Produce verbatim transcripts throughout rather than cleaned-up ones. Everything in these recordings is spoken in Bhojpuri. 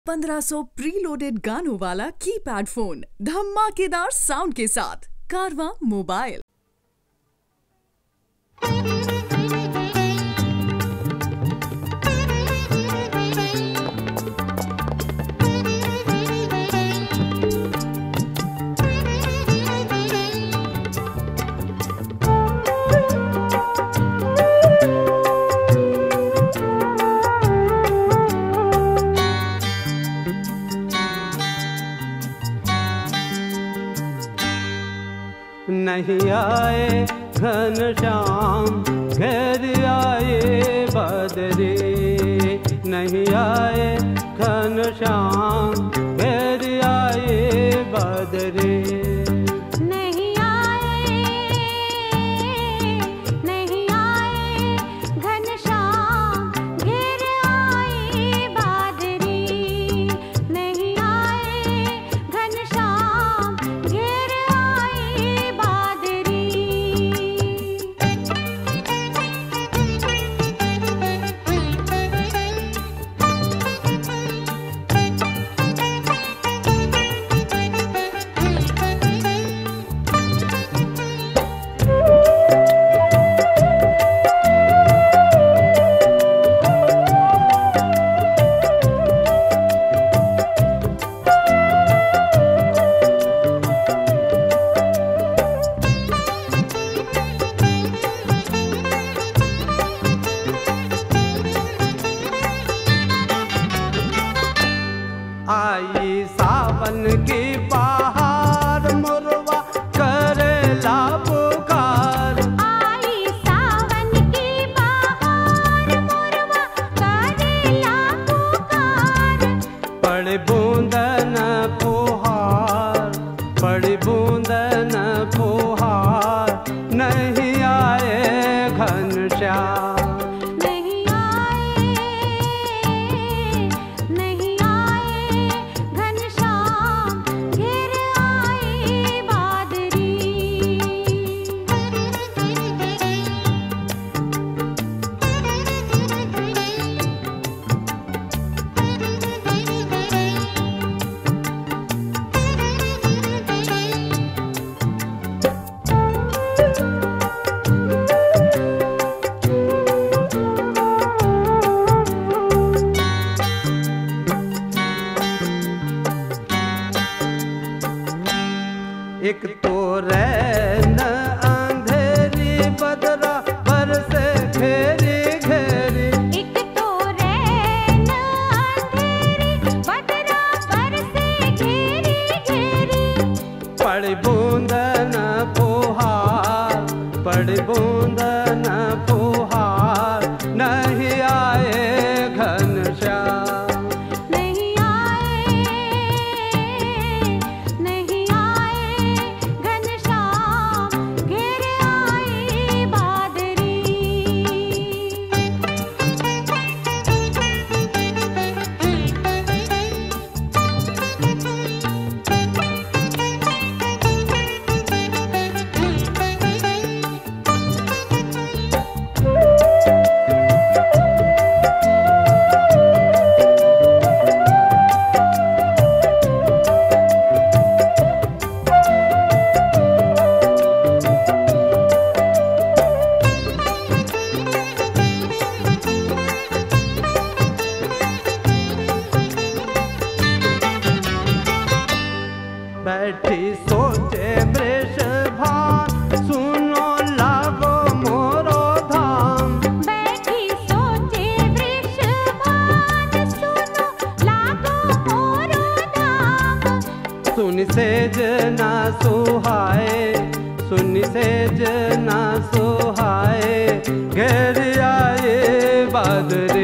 पंद्रह सौ प्रीलोडेड गानों वाला कीपैड फोन धमाकेदार साउंड के साथ कारवा मोबाइल। नहीं आए घनश्याम घेर आए बदरी, नहीं आए घनश्याम घेर आए बदरी। आई सावन की बहार मुरवा करेला पुकार, आई सावन की बहार मुरवा करेला पुकार। पड़ बूंदन फुहार, पड़ बूंदन फुहार, नहीं आए घनश्याम। एक तो रैन अंधेरी बदरा बरसे घेरी घेरी, एक तो रैन अंधेरी बदरा बरसे घेरी घेरी। पड़ बूंदन फुहार, पड़ बूंदन फुहार, नहीं आए घनश्याम। बैठी सोचे वृषभान, सुनो लागो मोरो धाम। बैठी सोचे वृषभान, सुनो लागो मोरो धाम। सुन सेज ना सुहाए, सुन सेज ना सुहाए, घेर आए बदरी।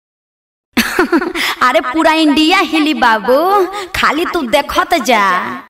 अरे पूरा इंडिया हिली बाबू, खाली तू देखत जा।